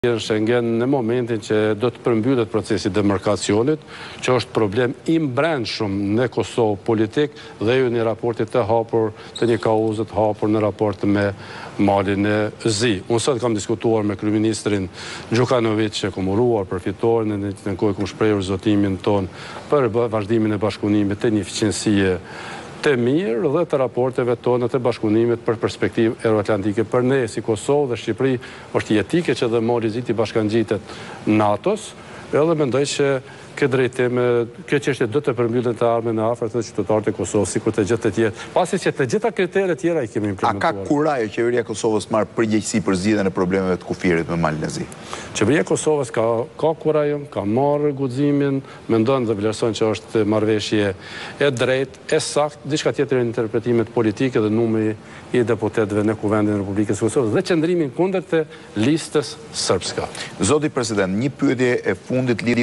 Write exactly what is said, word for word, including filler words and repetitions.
në Schengen në momentin që do të përmbyllet procesi demarkacionit, që është problem i mbrendshëm në Kosovë politik dhe ju një raportit të hapur, të një kauzët hapur në raport me Malin e Zi. Unë sot kam diskutuar me kryeministrin Gjukanovic që kom uruar përfitorin në në kohë kom shprehur zotimin ton për vazhdimin e bashkëpunimit të një eficiencie të mirë dhe të raporteve tonë të bashkëpunimit për perspektivë euroatlantike. Për ne, si Kosovë dhe Shqipëri, është jetike që dhe Mali Zi t'i bashkangjitet NATO-s, edhe mendoj që këtë drejtime, këtë çështje do të përmbyllen të ardhmen në afër të qytetarët e Kosovës, sikur të gjithë të tjerë, pasi që të gjitha kriteret tjera i kemi implementuar. A ka kurajë qeveria e Kosovës marrë përgjegjësi për zgjidhjen e problemeve të kufirit me Malin e Zi? Qeveria e Kosovës ka ka kurajën, ka marrë guximin, mendon dhe vlerëson që është marrëveshje e drejtë, e saktë, diçka tjetër në interpretimet politike dhe numri i deputetëve në Kuvendin e Republikës së Kosovës dhe qëndrimin kundër të listës sërbska. Zoti president, një pyetje e fundit lidhur